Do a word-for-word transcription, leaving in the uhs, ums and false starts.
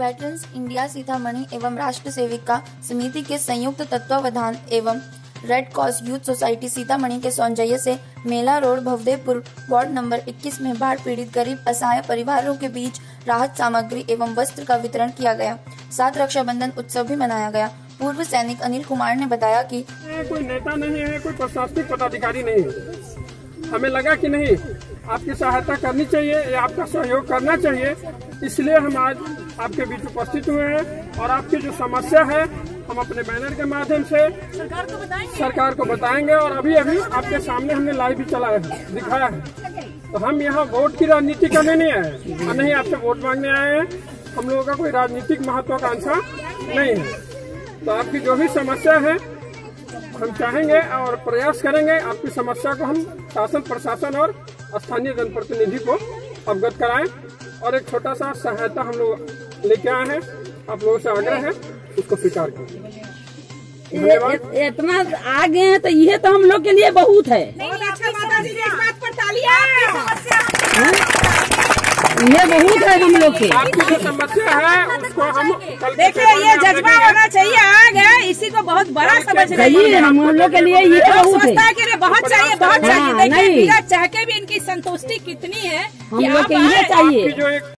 Veterans India Sitamarhi एवं राष्ट्र सेविका समिति के संयुक्त तत्वावधान एवं red cross youth society Sitamarhi के सौजन्य से मेला रोड भवदेवपुर वार्ड नंबर इक्कीस में बाढ़ पीड़ित गरीब असहाय परिवारों के बीच राहत सामग्री एवं वस्त्र का वितरण किया गया। साथ रक्षाबंधन उत्सव भी मनाया गया। पूर्व सैनिक अनिल कुमार ने बताया कि कोई नेता नहीं है, कोई प्रशासनिक पदाधिकारी नहीं है। हमें लगा कि नहीं, आपकी सहायता करनी चाहिए या आपका सहयोग करना चाहिए, इसलिए हम आज आपके बीच उपस्थित हुए हैं और आपकी जो समस्या है हम अपने बैनर के माध्यम से सरकार को बताएंगे सरकार को बताएंगे और अभी अभी आपके सामने हमने लाइव भी चलाया है, दिखाया है। तो हम यहाँ वोट की राजनीति करने नहीं आए और नहीं आपसे वोट मांगने आए हैं। हम लोगों का कोई राजनीतिक महत्वाकांक्षा नहीं है। तो आपकी जो भी समस्या है हम चाहेंगे और प्रयास करेंगे आपकी समस्या को हम शासन प्रशासन और स्थानीय जनप्रतिनिधि को अवगत कराएं और एक छोटा सा सहायता हम लोग लेके आए हैं। आप लोगों से आग्रह है उसको स्वीकार करें। इतना आगे हैं तो ये तो हम लोग के लिए बहुत है। ये बहुत है हम लोग के। आपकी जो समस्या है उसको हम देखिए, ये जज्बा होना चाहिए। आग है, इसी को बहुत बड़ा समझ रही है। हम लोग के लिए ये बहुत है। के लिए बहुत चाहिए, बहुत चाहिए। देखिए, चाह के भी इनकी संतुष्टि कितनी है। हम लोग के लिए चाहिए।